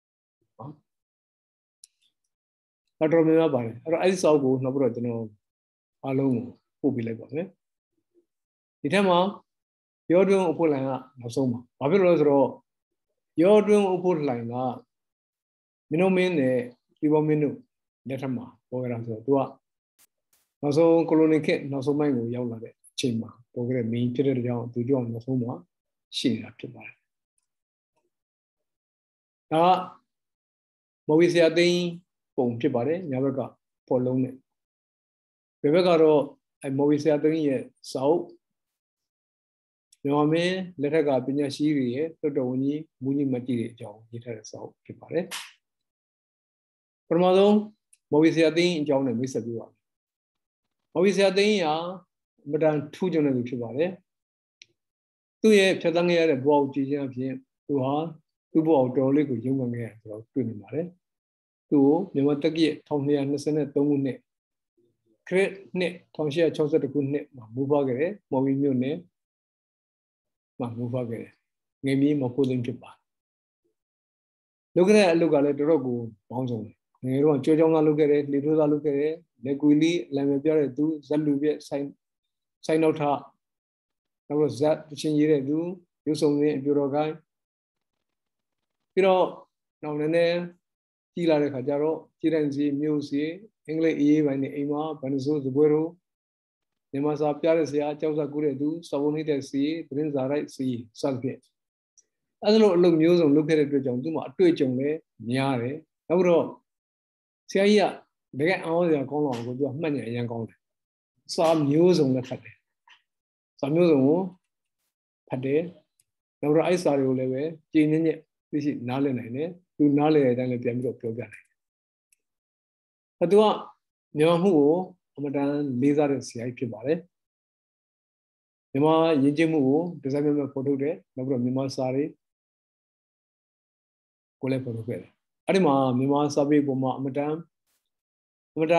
နော်တော်များများပါတယ်အဲ့တော့အဲ့ဒီစာအုပ်ကိုနောက်ပြီးတော့ကျွန်တော်အားလုံးကိုပို့ပေးလိုက်ပါမယ်ဒီထက်မှာရောတွင်းအဖို့လိုင်ကနောက်ဆုံးပါဘာဖြစ်လို့လဲဆိုတော့ရောတွင်းအဖို့လိုင်ကမင်းတို့မင်းနဲ့ဒီဘောမင်းတို့လက်ထက်မှာပေါ်ကြတာဆိုတော့သူကနောက်ဆုံးကိုလိုနီခေတ်နောက်ဆုံးပိုင်းကိုရောက်လာတဲ့အချိန်မှာပေါ်ခဲ့တဲ့မင်းဖြစ်တဲ့ကြောင့်သူကြောင့်နောက်ဆုံးမှာရှိနေတာဖြစ်ပါတယ်ဒါမော်ဝီဆရာသိန်းပုံဖြစ်ပါတယ်ညာဘက်ကပေါ်လုံးနဲ့ဘယ်ဘက်ကတော့အဲမော်ဝီဆရာသိန်းရဲ့စာအုပ်မြန်မာမင်းလက်ထက်ကပညာရှိတွေရဲ့လွတ်တော်ဝန်ကြီးမူကြီးမကြီးတွေအကြောင်းရေးထားတဲ့စာအုပ်ဖြစ်ပါတယ်ပထမဆုံးမော်ဝီဆရာသိန်းအကြောင်းနဲ့မိတ်ဆက်ပြပါမယ်မော်ဝီဆရာသိန်းဟာအမတန်ထူးချွန်တဲ့လူဖြစ်ပါတယ်သူ့ရဲ့ဖြတ်သန်းခဲ့ရတဲ့ဘဝကိုကြည်ချင်းအဖြစ်သူဟာသူ့ဘဝကိုတော်လေးကိုရုံးကန်ခဲ့ရတယ်ဆိုတော့တွေ့နေပါတယ်သူ့ကိုမြန်မာတက္ကီ1223ခုနှစ်ခရစ်နှစ်1862ခုနှစ်မှာမူဖွားခဲ့တယ်မော်ဝီမြို့နယ်မှာမူဖွားခဲ့တယ်ငယ်မီးမဖို့သိမ်းဖြစ်ပါလုပ်ခဲ့တဲ့အလုပ်ကလည်းတော်တော်ကိုပေါင်းစုံတယ်ငယ်တော့ကြောကြောင်းသားလုပ်ခဲ့တယ်လေထိုးသားလုပ်ခဲ့တယ်လက်ကွေလီလမ်းမပြတဲ့သူဇက်လူပြဆိုင်နောက်ထနောက်တော့ဇက်တချင်းရေးတဲ့သူရုပ်ဆောင်တဲ့အပြိုတော်ကိုင်းပြီးတော့နောက်လည်းကြီးလာတဲ့ခါကျတော့ကြီးတိုင်းစီမြို့စီအင်္ဂလိပ်အေးပိုင်းနဲ့အိမ်မှာဗန်ဒဆိုးစပွဲတို့မြန်မာစာပြတဲ့ဆရာကျောက်စာကူးတဲ့သူစောဝန်နေတဲ့စီသတင်းစာရိုက်စီစသဖြင့်အဲ့လိုအလုပ်မျိုးစုံလုပ်ခဲ့တဲ့အတွက်ကြောင့်သူ့မှာအတွေ့အကြုံလည်းများတယ်နောက်ပြီးတော့ဆရာကြီးကတကယ်အောင်းစရာကောင်းတော့ကိုသူကမှတ်ဉာဏ်အရင်ကောင်းတယ်စာမျိုးစုံနဲ့ဖတ်တယ်စာမျိုးစုံကိုဖတ်တယ်နောက်တော့အဲ့စာတွေကိုလည်းပဲကြည်ညက်သိရှိနားလည်နိုင်တယ်သူနားလည်တဲ့အတိုင်းလည်းပြန်ပြီးတော့ပြောပြနိုင်တယ်သူကမြန်မာမှုကိုအမတန်လေးစားတဲ့ဆရာကြီးဖြစ်ပါတယ်မြန်မာယဉ်ကျေးမှုကိုဒီဇိုင်းမဲ့ဖော်ထုတ်တယ်နောက်ပြီးတော့မြန်မာစာတွေကိုလည်းဖော်ထုတ်ခဲ့တယ်အဲ့ဒီမှာမြန်မာစာပေပုံမှာအမတန်ဩဇာ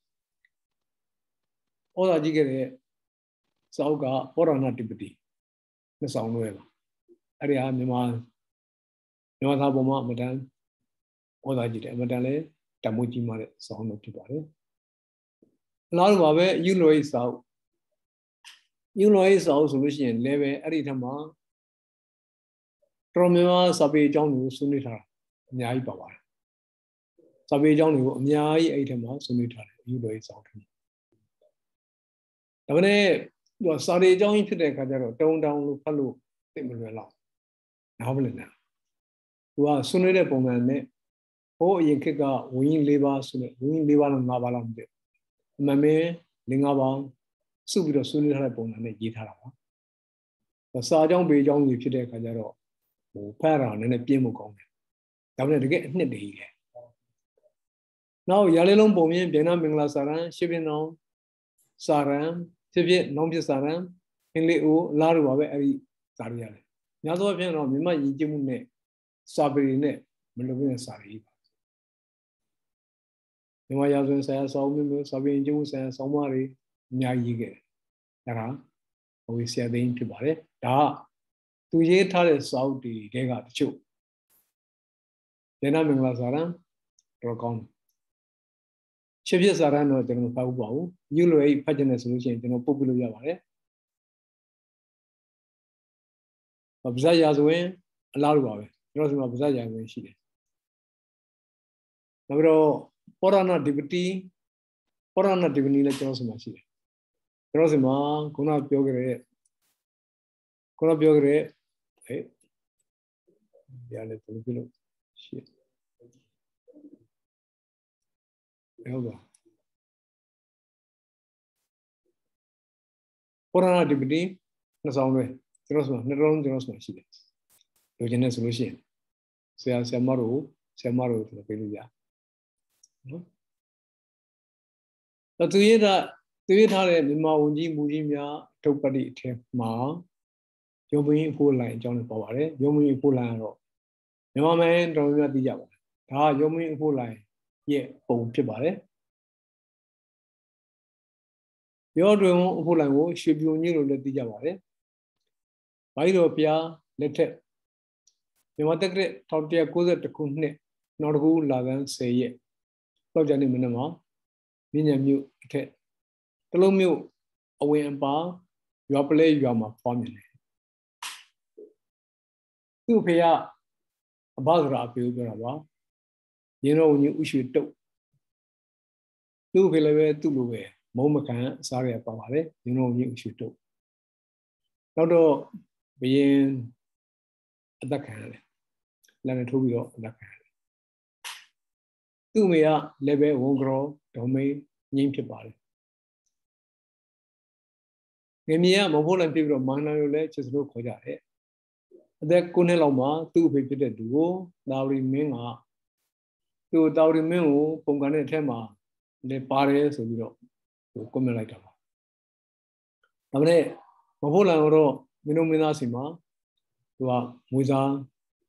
ကြီးခဲ့တဲ့စာအုပ်ကဩရဏတိပတိနှစ်ဆောင်လွဲပါအဲ့ဒီဟာမြန်မာစာပုံမှာအမတန်ဩဇာကြီးတယ်အမတန်လည်းတမိုးကြီးမားတဲ့စာအုပ်ဖြစ်ပါတယ်အလားတူပါပဲယူလိုရေးစာအုပ်ဆိုလို့ရှိရင်လည်းပဲအဲ့ဒီထက်မှာတော်များများစာပေအကြောင်းကိုဆွေးနွေးထားတာအများကြီးပါပါတယ်စာပေအကြောင်းတွေကိုအများကြီးအဲ့ဒီထက်မှာဆွေးနွေးထားတယ်ယူလိုရေးစာအုပ်ဒါပေမဲ့သူကစာပေအကြောင်းကြီးဖြစ်တဲ့အခါကျတော့တုံတောင်လို့ဖတ်လို့သိမလွယ်တော့နားမလည်နိုင်သူကဆွေးနွေးတဲ့ပုံစံနဲ့ဟိုအရင်ခေတ်ကဝင်းကြီး၄ပါးဆိုတဲ့ဝင်းကြီး၄ပါးလား၅ပါးလားမသိဘူးအမှန်ပဲ၄၅ပါးစုပြီးတော့ဆွေးနွေးထားတဲ့ပုံစံနဲ့ရေးထားတာပါစာအကြောင်းပေအကြောင်းကြီးဖြစ်တဲ့အခါကျတော့ဟိုဖတ်ရတာနည်းနည်းပြင်းမှုကောင်းတယ်ဒါပေမဲ့တကယ်အနှစ်တည်းကြီးတယ်နောက်ရာလေးလုံးပုံမြင်ဗျေနမင်္ဂလာစာရန်ရှစ်ပြင်းအောင်စာရန်ဖြစ်ဖြစ်နောင်ဖြစ်စာရန်အင်္ဂလိပ်အလားတူပါပဲအဲ့ဒီစာတွေရတယ်များသောအားဖြင့်တော့မြန်မာယဉ်ကျေးမှုနဲ့စာပေတွေနဲ့မလုံတဲ့စာတွေပါမြန်မာရာဇဝင်ဆိုင်ရာစာအုပ်မျိုးစာပေယဉ်ကျေးမှုဆိုင်ရာဆောင်းပါးတွေအများကြီးခဲ့တယ်အဲ့ဒါဟိုဆရာသိန်းဖြစ်ပါတယ်ဒါကသူရေးထားတဲ့စာအုပ်တွေကတချို့ဗျေနမင်္ဂလာစာရန်တော့ကောင်းတယ်ရှစ်ပြစာရန်တော့ကျွန်တော်မဖတ်ဘူးပါဘူးယူလိုရေးဖတ်ချင်တယ်ဆိုလို့ရှိရင်ကျွန်တော်ပုတ်ပြလို့ရပါတယ်ဗဇာရာဇဝင်အလားတူပါပဲကျွန်တော်ဒီမှာဗဇာရာဇဝင်ရှိတယ်နောက်ပြီးတော့ပောရဏဒီပတိလည်းကျွန်တော်ဆီမှာရှိတယ်ကျွန်တော်ဆီမှာခုနပြောခဲ့တဲ့ဟဲ့ဒီအရလည်းဘယ်လို shit. Over. Corona deputy, no sound. Jerosma, no wrong, Jerosma. She is. Eugenic solution. Say, Samaru to the Peluja. But to hear that, to hear how the Maunji Mujimia took party ma, Yomi full line, John Power, Yomi full line. No man, don't you at the Java. Ah, Yomi full line. Yeah, oh, Chibare. Your room full line should be new at the Java. By the Pia, let it. You want the great Tautia Kuza to Kune, not who Lagan say ye. Logani Minama, Minya Mu, Tolomu, away and bar, you play your my family. Two pay a buzzer up you, Grava. You know, when you should do. Two pay to away, Momacan, sorry about it, you know, you should do. Not being at the can. Let me tell you that. Two me a lebe won't grow, domain, name to body. Nemia, Mobile and people of Manale, just look for that. The Kuneloma, two people that do, Dowry Minga, two Dowry Mingo, Pongane Tema, the Pares of Europe, to come like that. Amre, Mobile and Ro, Minominasima, to a Muza.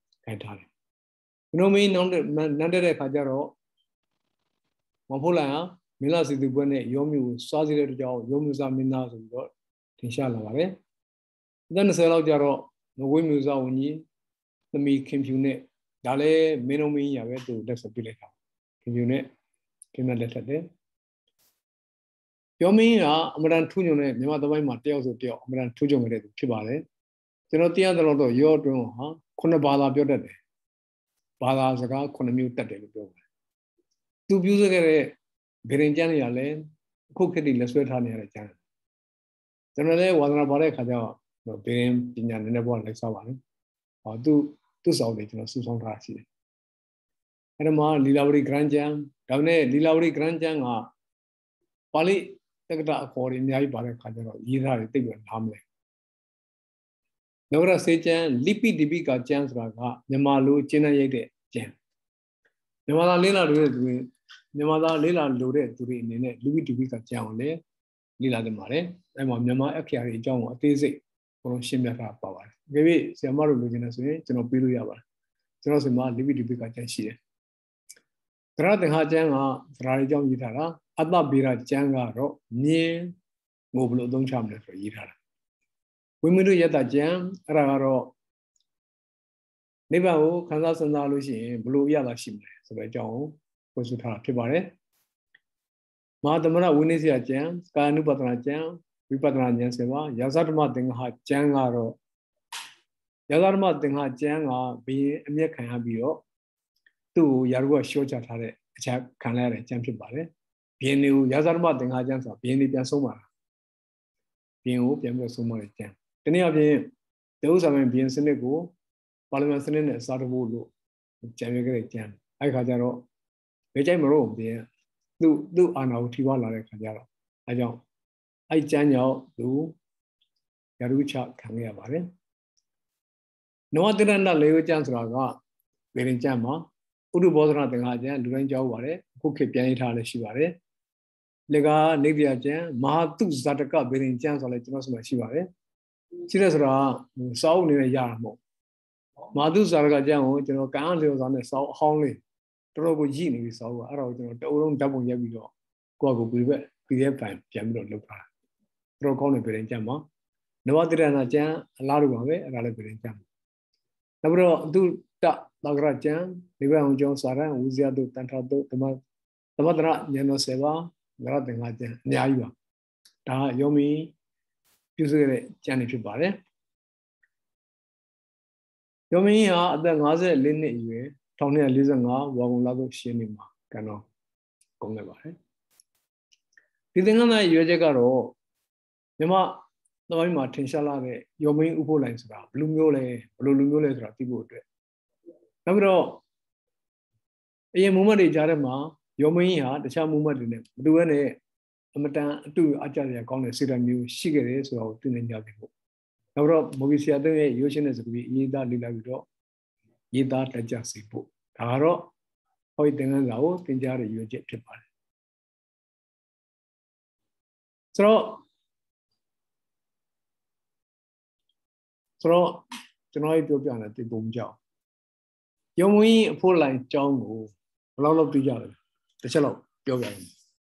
No mean Nanda Kajaro Mapola, Milas is the one Yomu, Sazi Joe, Yomuza Minas and God, Tinshala. Then the Salo Jaro, the Wimuza Uni, the me came to net, Dale, Menomi, I went to disability. Can you net? Came a letter there. Yomi, Amaran Tujon, Nema the way Mateos of the Amaran Tujon, Chibale. Genotia the Lord, your doing, huh? Kunabala Bioda. Bala Zaga, Konamu Tate. Two views again, Berenjani Lane, cooking less with honey at a channel. Generally, one of our Kaja, no Beren, in an never like Savan, or two Saudi, Susan Rashi. And a more Lilauri Grand Jam, down there, Lilauri Grand Jam are Pali, take that for in the Ibara Kaja, either thing with Hamlet. Nora Sechan, Lippy Dibika Chance Raga, Nemalu, China Yede, Jam. Nemala Lila Lure, Nemala Lila Lure to read in it, Louis Dibika Jam, Lila de Mare, and Mamma Akari John, a Tizi, from Shimera Power. Maybe Samaru Luginas, General Piluava, Generosima, Louis Dibika Janshi. Trata Hajanga, Rarijan Yitara, Abba Bira Janga, near Mobile Don Chamber for Yitara. We may do yet a jam, Raro Nibao, Kansas and Alushi, Blue Yala Shim, so by John was to talk to Bare. Madamana Winisia jam, Sky Nupatra jam, Vipatran Janseva, Yazarma Dinha Jangaro Yazarma Dinha Janga be a mere canabio, two Yarua Shocha Tare, Chap Canare, Champion Bare, Pienu Yazarma Dinha Jansa, Pieni Piasoma, Pienu Piano Soma jam. Any of those are being Senego, Parliament Senate, Sarabulu, Jamaica Jam. I Kajaro, which I'm wrong there. Do an Autivala Kajaro. I don't. I Janyo do Yarucha Kanga Bare. No other than the Leo Chance Raga, Verin Jama, Udu Bosra Hajan, Duranjo Ware, who kept Janita Shivare, Lega, Navia Jan, Mahatu Zataka, Verin Chance or Latinos Shivare. Chirasra, Saul in a yarmo. Madu Zargajan, you know, Candy was on the South Honley. Trogo Gini, we saw, I don't double Yabigo. Go Bibe, PF, Jamdo Lupa. Trocone Perenjama. No other than a jam, a lot of way, and other Perenjam. Number do that, Lagrajan, Liva John Sara, Uzia do Tantrado, the Madra, Yano Seva, Gratin Hajan, Nyaiva. Ta Yomi. Usually, Janitor Bare. Yomi are the Naza Lin, Tony Lizanga, Wagulago Shinima, Cano, Gomebare. Pidingana Yojagaro, Yama, the Wima Tinshala, Yomi Upo lines, Blue Mule, Ratibu. Number အရင်မုံမတ်တွေကြားထဲမှာယောမင်းဟာတခြားမုံမတ်တွေနဲ့မတူဘဲနဲ့အမတန်အတူအကြရကောင်းတဲ့စေတမျိုးရှိခဲ့တယ်ဆိုတော့သိနေကြပြီပေါ့နောက်တော့မော်ဂီဆီယာတဲ့ရုပ်ရှင်တဲ့စကားပြီးရေးသားလေ့လာပြီးတော့ရေးသားတတ်ကြစေဖို့ဒါကတော့ဟောဒီသင်ခန်းစာကိုသင်ကြားရရွေးချက်ဖြစ်ပါတယ်ဆိုတော့ကျွန်တော်ပြောပြတယ်ဒီပုံကြောင့်ယုံမင်းအဖို့လိုင်းအကြောင်းကိုဘယ်လောက်သိကြလဲတစ်ချက်လောက်ပြောပြရင်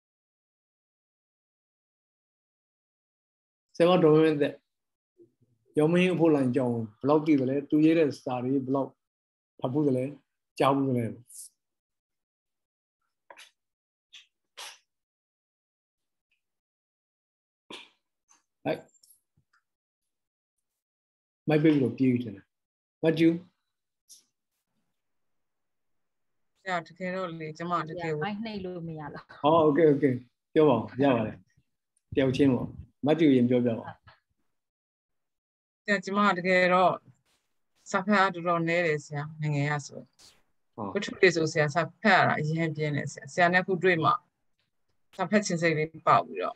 ဆရာတော်မင်းတဲ့ယုံမင်းအဖို့လိုင်းအကြောင်းဘယ်လောက်သိတယ်လဲသူရေးတဲ့စာတွေဘယ်လောက်ဖတ်ဖို့လဲကြားဖို့လဲမိုက်ပိတ်လို့ပြေးတယ်မကျူဆရာတကယ်တော့လေကျမတကယ်မိုက်နှိပ်လို့မရလားဟောโอเคပြောပါဦးရပါတယ်တယောက်ချင်းပေါ့မကျူရင်ပြောပြပါဆရာကျမတကယ်တော့စာဖတ်အားတော်တော်နည်းတယ်ဆရာငငယ်ရဆိုဝတ္ထုတွေဆိုဆရာစာဖတ်ရတာအရင်ပြင်းတယ်ဆရာနဲ့ခုတွေ့မှစာဖတ်ခြင်းစိတ်လေးပေါက်ပြီးတော့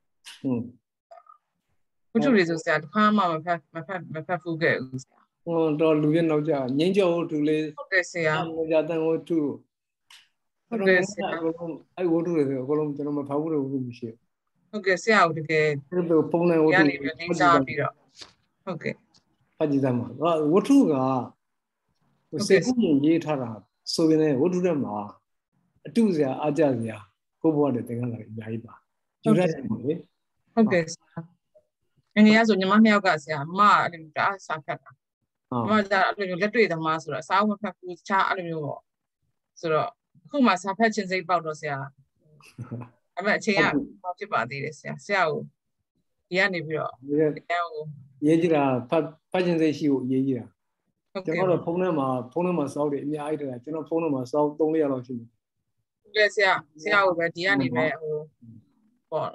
ဝတ္ထုတွေဆိုဆရာတစ်ခါမှမဖတ်ဖူးခဲ့ဘူးဆရာဟောတော့လူရဲ့နောက်ကျငင်းကြောဝတ္ထုလေးဟုတ်တယ်ဆရာငါတန်ဝတ္ထုဟုတ်ကဲ့ဆရာအဲ့ဝတ္ထုတွေအကုန်လုံးကျွန်တော်မဖတ်ဘူးလို့မရှိဟုတ်ကဲ့ဆရာတကယ်ပုံနဲ့ဝတ္ထုကနေပြီးတင်စားပြီးတော့ဟုတ်ကဲ့ဖတ်ကြည့်သမှာဝတ္ထုကစေကုရင်ရေးထားတာဆိုရင်လည်းဝတ္ထုထဲမှာအတုစရာအကြစရာကိုဘဝတဲ့သင်္ကန်းလာအများကြီးပါယူရတယ်ပေါ့လေဟုတ်ကဲ့ဆရာငယ်ရဆိုညီမနှစ်ယောက်ကဆရာမအဲ့လိုတအားစာဖတ်တာညီမကအဲ့လိုလက်တွေ့သမားဆိုတော့စာအုပ်မဖတ်ဘူးချားအဲ့လိုမျိုးပေါ့ဆိုတော့အခုမှစာဖတ်ခြင်းစိတ်ပေါက်တော့ဆရာအမေအချိန်ကဘာဖြစ်ပါသေးတယ်ဆရာကိုဒီကနေပြီးတော့ရေးကြည့်တာဖတ်ခြင်းစိတ်ရှိဖို့ရေးကြည့်တာကျွန်တော်တို့ဖုန်းထဲမှာစောက်တယ်အများကြီးတယ်ကျွန်တော်ဖုန်းထဲမှာစောက်3-4ရက်လောက်ရှိတယ်ဟုတ်ကဲ့ဆရာကိုပဲဒီကနေပဲဟိုပေါ့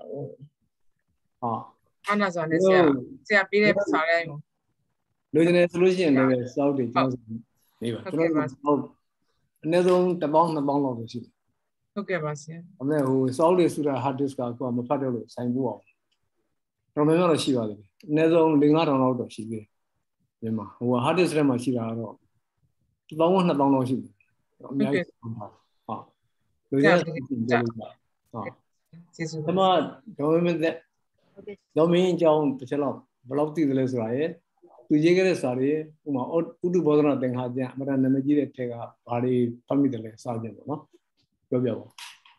အနာဆိုနေဆရာပေးတဲ့စာရိုင်းကိုလိုချင်တယ်ဆိုလို့ရှိရင်လည်းစောက်တယ်ကျွန်တော်နေပါကျွန်တော်အနည်းဆုံး1000-2000လောက်ရှိတယ်ဟုတ်ကဲ့ပါဆရာအမေဟိုစောက်လေးဆိုတာ hard disk ကမဖတ်တော့လို့ဆိုင်ဖို့အောင်တော်တော်များများတော့ရှိပါတယ်အနည်းဆုံး5-1000လောက်တော့ရှိသေးတယ်ဒီမှာဟို hard disk ထဲမှာရှိတာတော့1000-2000လောက်ရှိတယ်အများကြီးဟုတ်လူရတဲ့ပြင်ကြလို့ပါဟုတ်ကျေးဇူးဒီမှာဒေါ်မင်းတဲ့ဒေါ်မင်းအကြောင်းတစ်ချက်လောက်ဘယ်လောက်သိသလဲဆိုတာရယ်သူရေးခဲ့တဲ့စာတွေဥမာဥတုဘောဓနာသင်္ခါကျအမှန်တန်နာမည်ကြီးတဲ့ထက်ကဘာတွေဖတ်မိတယ်လဲစာချင်းပေါ့နော်ပြောပြပါ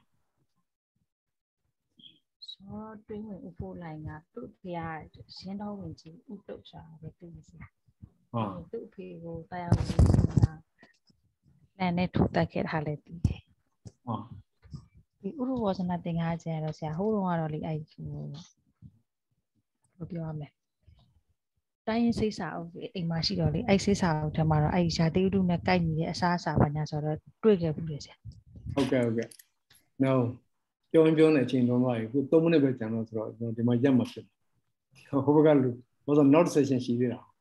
တွင်းဝင်ဥပိုးလိုင်းကသူ့ဖေရရင်းတော်ဝင်ကြီးဥတုတ်စာပဲသိစီသူ့ဖေကိုတရားဝင်နေတာနဲ့နဲ့ထုတ်တက်ခဲ့တာလည်းသိတယ်ဒီဥရဝဇနာသင်္ခါကျတော့ဆရာဟိုးတော့ကတော့လေအဲ့ဘယ်ပြောရမလဲတိုင်းရင်စိတ်စာအုပ်အိမ်မှာရှိတော့လေအဲ့စိတ်စာအုပ်ထဲမှာတော့အဲ့ရာသီဥတုနဲ့ကိုက်ညီတဲ့အစားအစာပါညာဆိုတော့တွေ့ခဲ့ဘူးလေဆရာဟုတ်ကဲ့noပြောနေအချိန်တော့မှခု3မိနစ်ပဲကြာတော့ဆိုတော့ဒီမှာရက်မှာဖြစ်ဟိုဘက်ကလူဘာလို့ note session ရှိသေးတာ